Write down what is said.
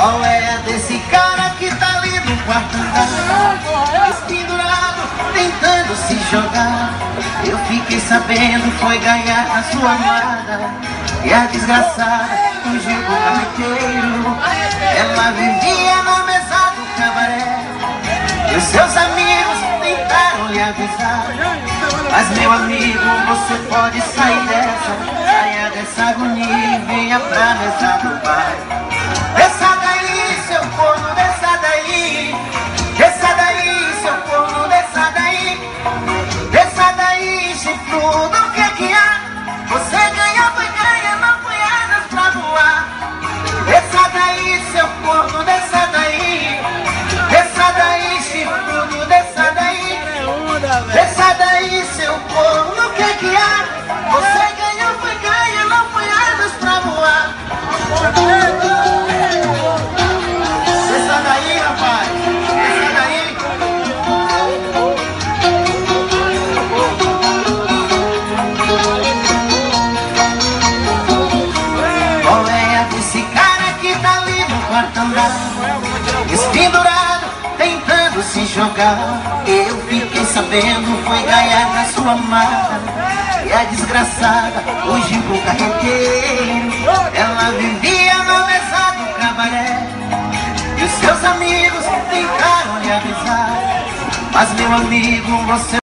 Qual é a desse cara que tá ali no quarto andar, pendurado, tentando se jogar? Eu fiquei sabendo, foi ganhar a sua amada, e a desgraçada fugiu do carreteiro. Ela vivia na mesa do cabaré, e os seus amigos tentaram lhe avisar. Mas meu amigo, você pode sair dessa, saia dessa agonia e venha pra mesa do bar. Desça daí, seu corno, desça daí. Desça daí, seu corno, desça daí. Desça daí, chifrudo, o que é que há? Você ganha, foi ganha, não foi asas pra voar. Desça daí, seu corno, desça daí. Desça daí, chifrudo, desça daí. Desça daí, seu corno, o que é que há? Você ganha, foi ganha, não foi asas pra voar. Desça daí, rapaz. Desça daí. Qual é a desse cara que tá ali no quarto andar, pendurado, tentando se jogar? Eu fiquei sabendo, foi ganhar na sua amada, e a desgraçada fugiu pro carreteiro. Ela vivia na mesa do cabaré, e os seus amigos tentaram lhe avisar. Mas meu amigo, você